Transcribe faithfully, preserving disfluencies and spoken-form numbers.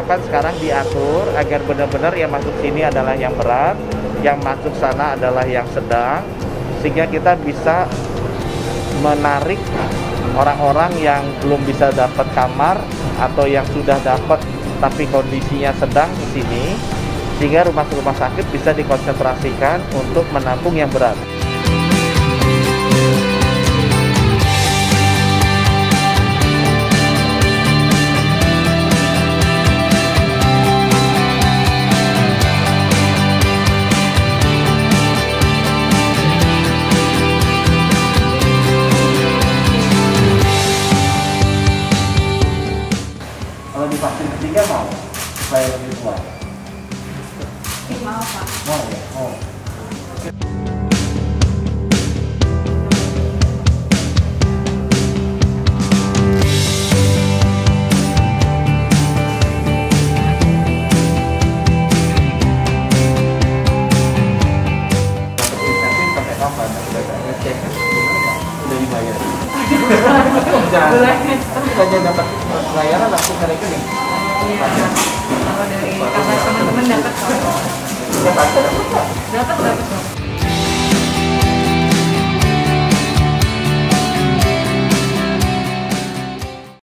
diharapkan sekarang diatur agar benar-benar yang masuk sini adalah yang berat, yang masuk sana adalah yang sedang, sehingga kita bisa menarik orang-orang yang belum bisa dapat kamar atau yang sudah dapat tapi kondisinya sedang di sini, sehingga rumah-rumah sakit bisa dikonsentrasikan untuk menampung yang berat. Kalau di vaksin ketiga mau? Supaya lebih kuat? Mau, Pak. Mau ya? Oh. Pakai apa? Ngecek udah dibayar. Boleh. Tapi saja dapat pelayanan langsung ke rekening. Iya. Kalau dari kakak teman-teman dapat kok. Dapat dapat. Dapat dapat.